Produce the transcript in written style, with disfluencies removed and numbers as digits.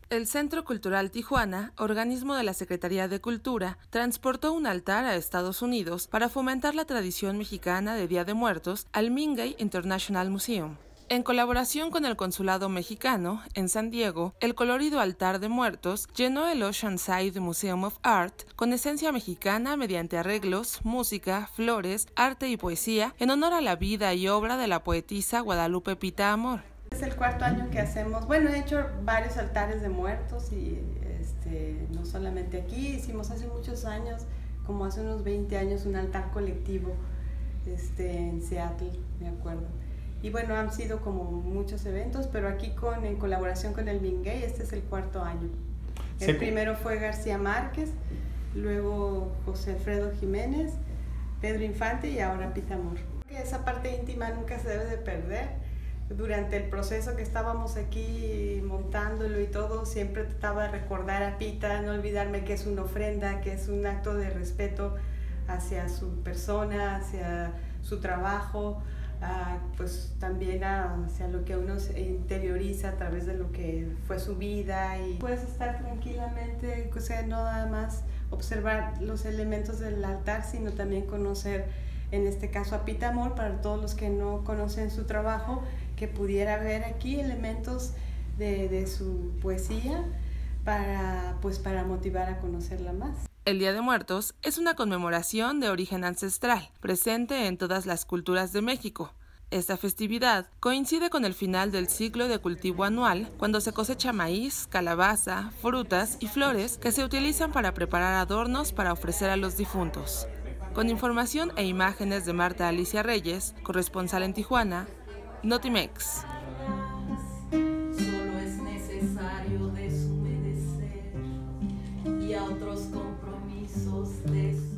El Centro Cultural Tijuana, organismo de la Secretaría de Cultura, transportó un altar a Estados Unidos para fomentar la tradición mexicana de Día de Muertos al Mingay International Museum. En colaboración con el Consulado Mexicano, en San Diego, el colorido altar de muertos llenó el Oceanside Museum of Art con esencia mexicana mediante arreglos, música, flores, arte y poesía en honor a la vida y obra de la poetisa Guadalupe Pita Amor. Es el cuarto año que hacemos, bueno, he hecho varios altares de muertos y no solamente aquí, hicimos hace muchos años, como hace unos 20 años, un altar colectivo en Seattle, me acuerdo. Y bueno, han sido como muchos eventos, pero aquí en colaboración con el Mingay, este es el cuarto año. El primero fue García Márquez, luego José Alfredo Jiménez, Pedro Infante y ahora Pita Amor. Esa parte íntima nunca se debe de perder. Durante el proceso que estábamos aquí montándolo y todo, siempre trataba de recordar a Pita, no olvidarme que es una ofrenda, que es un acto de respeto hacia su persona, hacia su trabajo, pues también hacia lo que uno se interioriza a través de lo que fue su vida, y puedes estar tranquilamente, o sea, no nada más observar los elementos del altar, sino también conocer, en este caso, a Pita Amor, para todos los que no conocen su trabajo, que pudiera ver aquí elementos de su poesía para motivar a conocerla más. El Día de Muertos es una conmemoración de origen ancestral, presente en todas las culturas de México. Esta festividad coincide con el final del ciclo de cultivo anual, cuando se cosecha maíz, calabaza, frutas y flores que se utilizan para preparar adornos para ofrecer a los difuntos. Con información e imágenes de Marta Alicia Reyes, corresponsal en Tijuana, Notimex. Solo es necesario deshumedecer y a otros compromisos